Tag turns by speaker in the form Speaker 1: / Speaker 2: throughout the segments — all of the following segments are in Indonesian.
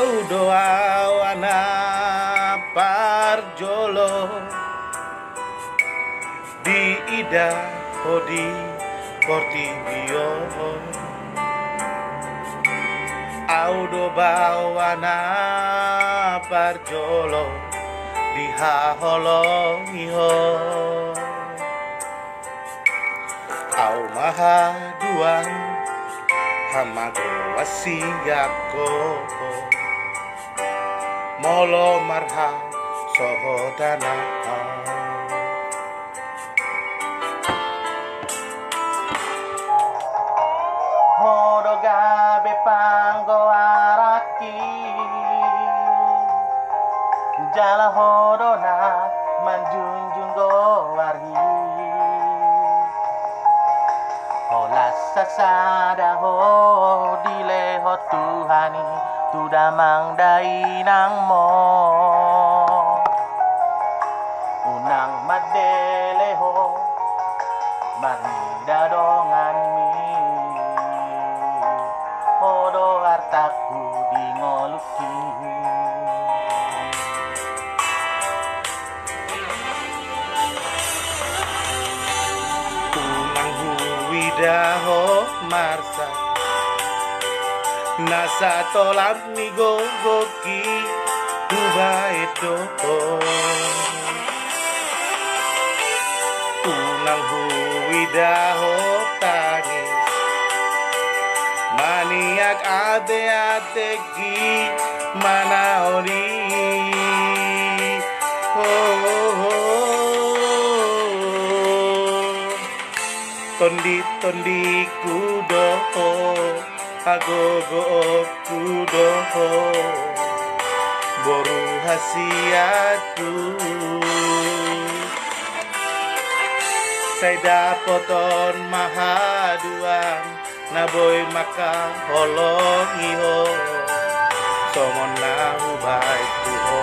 Speaker 1: doa wana parjolo di ida hodi portibio audo bawana parjolo di haholongiho au maha duang hamago wasiyako molo marha sohodana hodo gabe panggo araki jala hodo na manjunjung go wari holas sasada ho dile ho Tuhani tu damang dai nang mo unang madele ho manida dongan mi hodo artaku di ngoluki unang huwidaho marsa nasa tolap mi gogoki tuba itu unang huwidaho tangis maniak ate-ateki mana ori tondi kudo agogo kudo boru hasiatku saya dapoton mahaduan naboy maka holongiho somon nahu baik tuho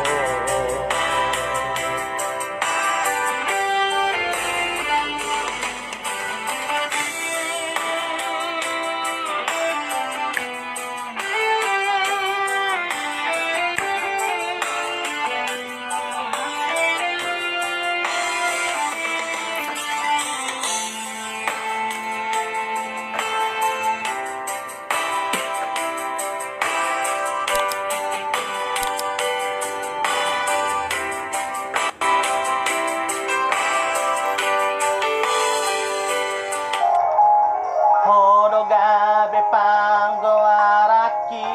Speaker 1: hodo gabe panggo araki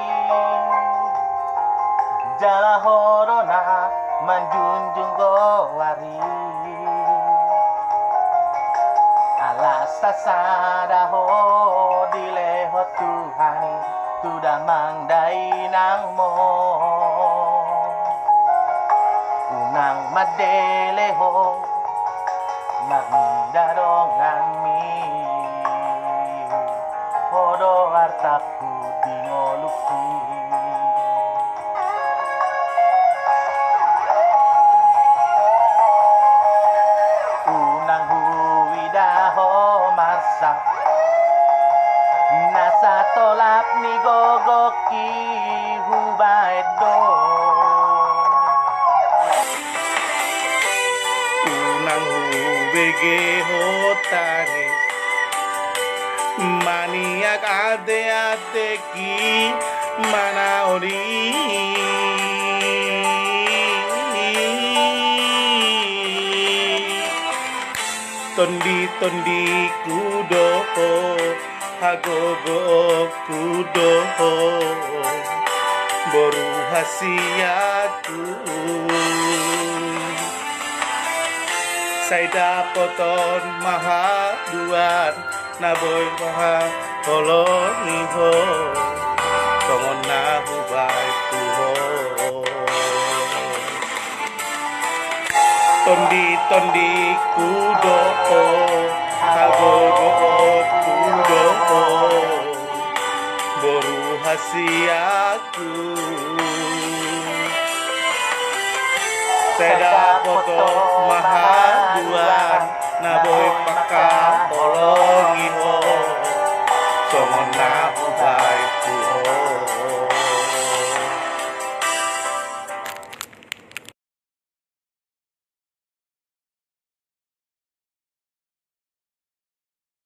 Speaker 1: jala hodo na manjunjung go wari alas sasada ho dile ho Tuhani tu damang dai nang mo unang madele ho marnida dongan mi hodo artaku di ngoluki unang huwidaho marsa nasa tolap ni gogoki hubaedo unang hubege hotangis maniak ate-ateki mana ori tondi kudo hagogo kudo boru hasiatku saya dapoton mahaduan naboy maha holongiho somon nahu baik tuho tondi kudo hagogo kudo boru hasiatku saya dapoton mahaduan naboy paka holongiho somon nahu baik